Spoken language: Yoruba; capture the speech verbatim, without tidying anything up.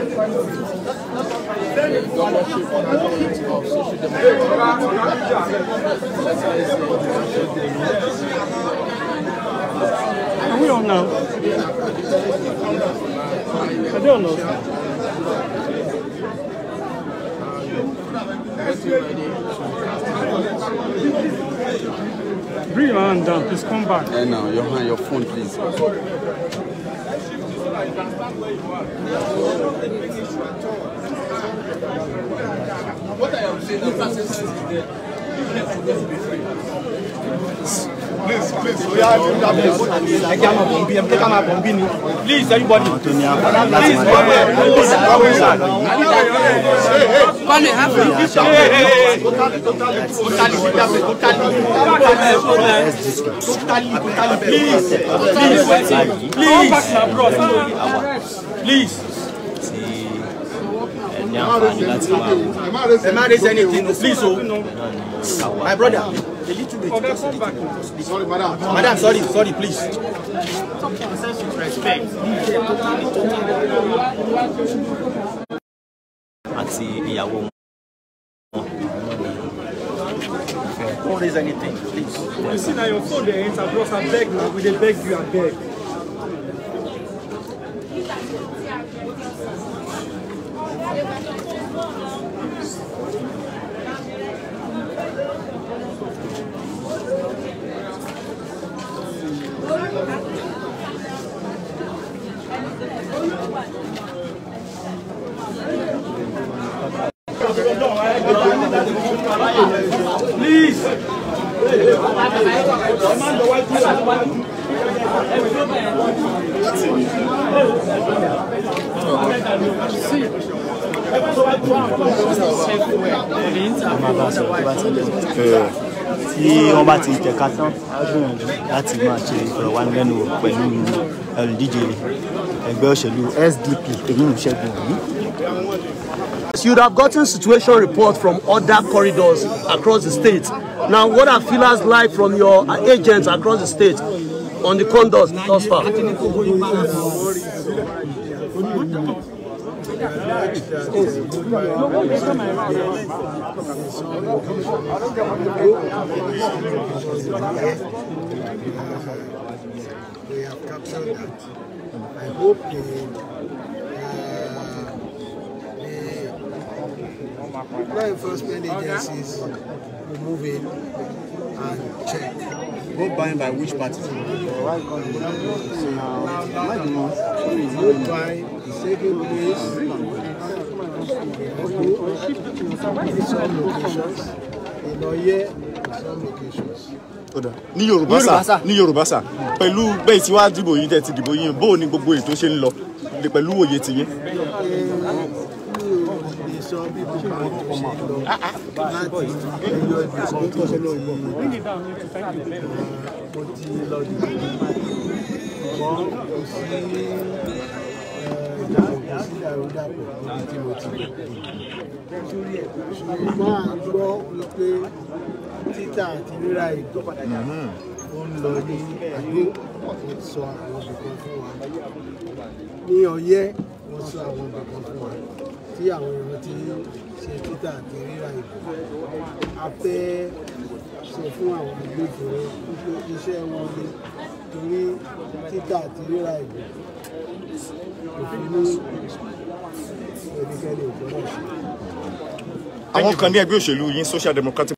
Are we on now? I don't know. Bring your hand down, please come back. And now, your hand, your phone, please. What I am saying, the process is there. Please, please. Please, everybody. Please, please. The man is anything, please. My brother, a little bit. Sorry, madam. Madam, sorry, sorry, please. Respect. Don't raise anything, please. You see now your phone there, enter bros, I beg now, we dey beg you, I beg. Please. Tí wọ́n bá ti tẹ̀ka tán, á gbìyànjú láti máa ṣe ìfọ̀rọ̀wánilẹ́nuwò pẹ̀lú olùdíje ẹgbẹ́ òṣèlú S D P èyí ń Ṣẹ́gun Oni. You would have gotten situation reports from other corridors across the state. Now, what are feelers like from your agents across the state on the conduct thus far? We have captured that. I hope the law enforcement agencies will move in and check. Go by by which party? Go by the second place. Some locations. In Oye, some locations. Ní Yorùbá sà, ní Yorùbá sà, pẹ̀lú bẹ́ẹ̀ tí wàá dìbò yín tẹ́ ti dìbò yín, bó ní gbogbo ètò ṣe ń lọ pẹ̀lú òye ti yín. Some people can't títà àti rírà ìgbò ó ń lọ ní àgbó wọ́n sọ àwọn ibìkan fún wa ní Ọ̀yẹ́ wọ́n sọ àwọn ibìkan fún wa tí àwọn èèyàn ti ṣe títà àti rírà ìgbò a fẹ́ sọ fún àwọn ìgbófinró wípé iṣẹ́ wọn ni torí títà àti rírà ìgbò òfin ní ẹnikẹ́ni òfin náà ṣe. Àwọn kan ní ẹgbẹ́ òṣèlú yín Social Democratic